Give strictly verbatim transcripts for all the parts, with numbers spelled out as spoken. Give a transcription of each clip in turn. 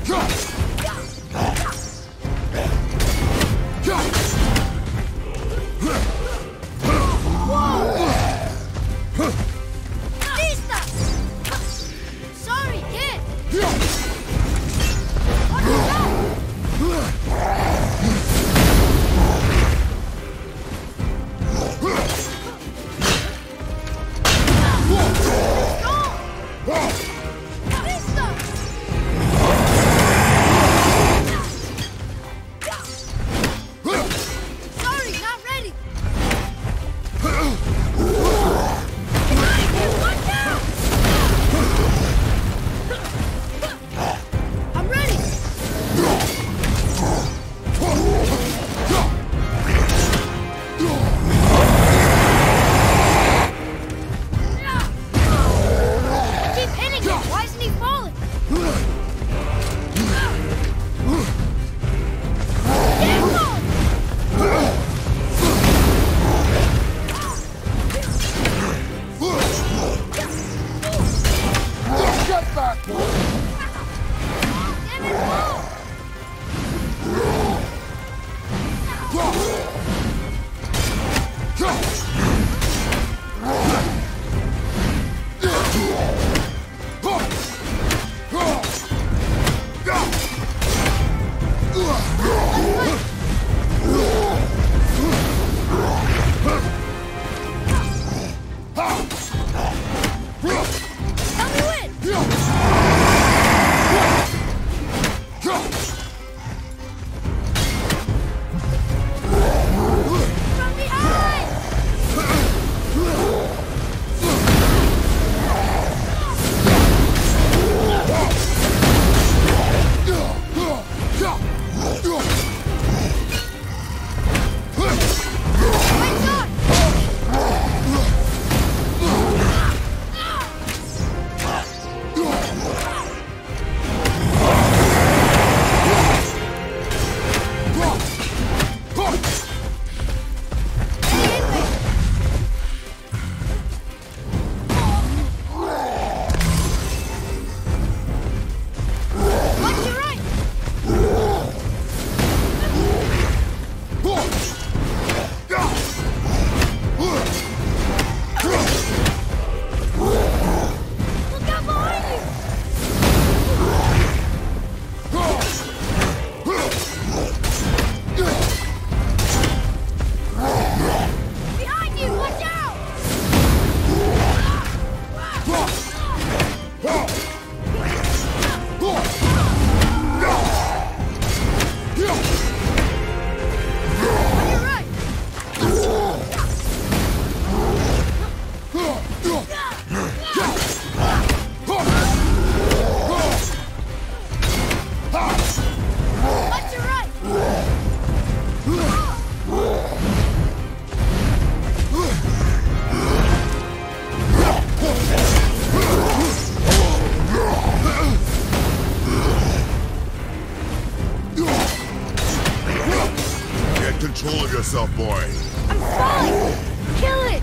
control of yourself, boy. I'm fine! Kill it!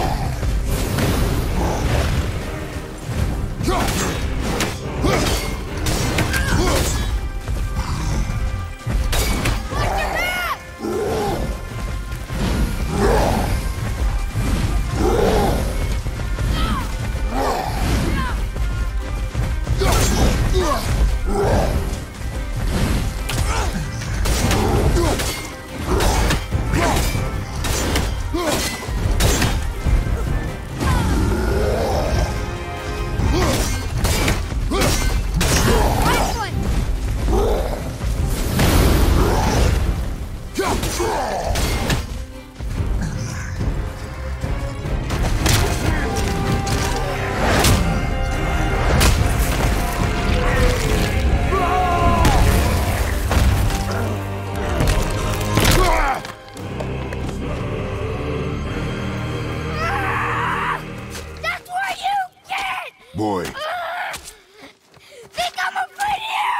Boy. Uh, think I'm afraid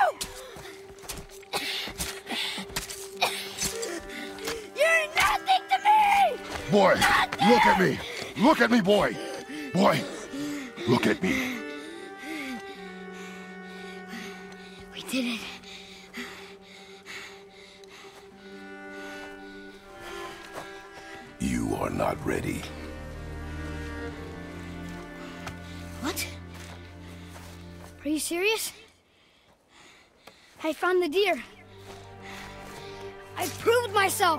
of you! You're nothing to me! Boy, nothing. Look at me! Look at me, boy! Boy, look at me. We did it. You are not ready. What? Are you serious? I found the deer. I proved myself.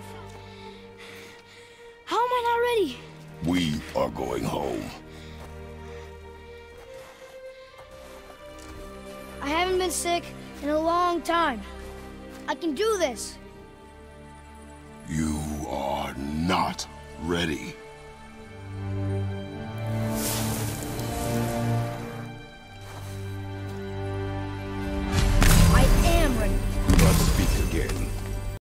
How am I not ready? We are going home. I haven't been sick in a long time. I can do this. You are not ready. I am ready. Do not speak again.